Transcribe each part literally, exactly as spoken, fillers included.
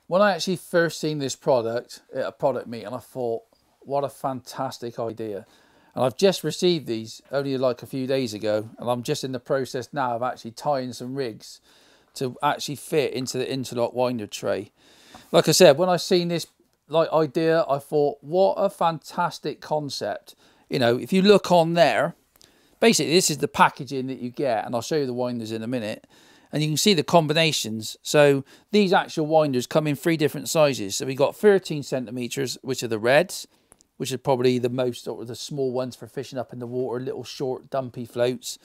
When I actually first seen this product at a product meeting, I thought, what a fantastic idea. And I've just received these only like a few days ago, and I'm just in the process now of actually tying some rigs to actually fit into the Inter-Lok winder tray. Like I said, when I seen this like idea, I thought, what a fantastic concept. You know, if you look on there, basically this is the packaging that you get, and I'll show you the winders in a minute, and you can see the combinations. So these actual winders come in three different sizes. So we got thirteen centimeters, which are the reds, which is probably the most, or the small ones for fishing up in the water, little short dumpy floats.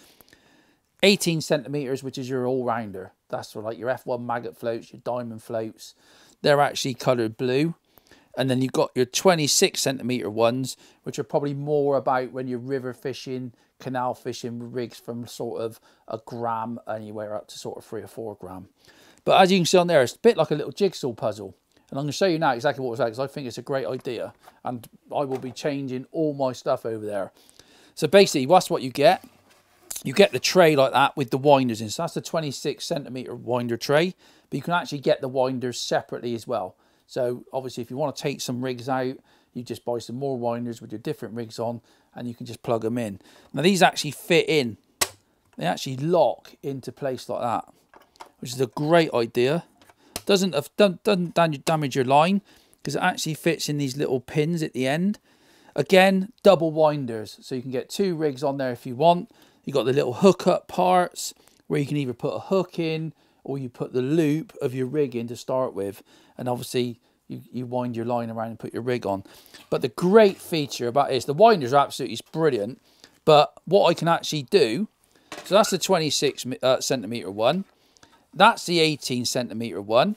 eighteen centimeters, which is your all-rounder. That's for like your F one maggot floats, your diamond floats. They're actually coloured blue. And then you've got your twenty-six centimeter ones, which are probably more about when you're river fishing, canal fishing, rigs from sort of a gram anywhere up to sort of three or four gram. But as you can see on there, it's a bit like a little jigsaw puzzle. And I'm going to show you now exactly what it's like, because I think it's a great idea. And I will be changing all my stuff over there. So basically, that's what you get. You get the tray like that with the winders in. So that's the twenty-six centimeter winder tray. But you can actually get the winders separately as well. So obviously, if you want to take some rigs out, you just buy some more winders with your different rigs on, and you can just plug them in. Now these actually fit in. They actually lock into place like that, which is a great idea. Doesn't have, doesn't damage your line, because it actually fits in these little pins at the end. Again, double winders, so you can get two rigs on there if you want. You've got the little hookup parts where you can either put a hook in, or you put the loop of your rig in to start with, and obviously you, you wind your line around and put your rig on. But the great feature about this, the winders are absolutely brilliant, but what I can actually do, so that's the twenty-six uh, centimeter one, that's the eighteen centimeter one,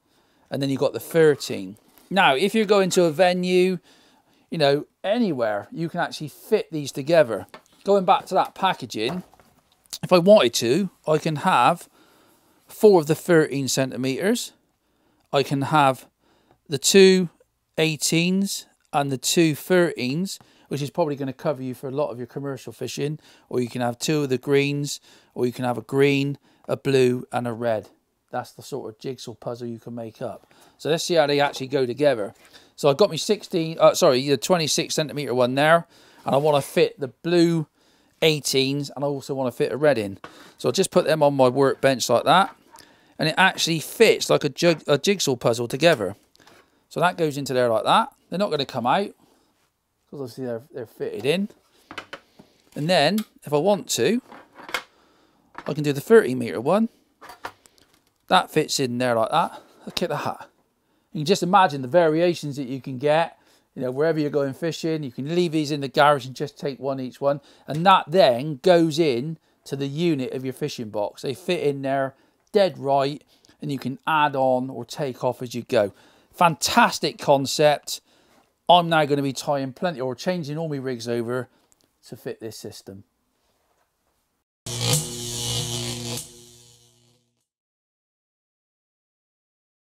and then you've got the thirteen. Now, if you're going to a venue, you know, anywhere, you can actually fit these together. Going back to that packaging, if I wanted to, I can have four of the thirteen centimeters. I can have the two eighteens and the two thirteens, which is probably going to cover you for a lot of your commercial fishing. Or you can have two of the greens, or you can have a green, a blue and a red. That's the sort of jigsaw puzzle you can make up. So let's see how they actually go together. So I've got my sixteen, uh, sorry, the twenty-six centimeter one there, and I want to fit the blue eighteens, and I also want to fit a red in. So I'll just put them on my workbench like that, and it actually fits like a, jig a jigsaw puzzle together. So that goes into there like that. They're not going to come out, because obviously they're, they're fitted in. And then, if I want to, I can do the thirty meter one. That fits in there like that. Look at that. You can just imagine the variations that you can get. You know, wherever you're going fishing, you can leave these in the garage and just take one each one. And that then goes in to the unit of your fishing box. They fit in there dead right, and you can add on or take off as you go. Fantastic concept. I'm now going to be tying plenty, or changing all my rigs over to fit this system.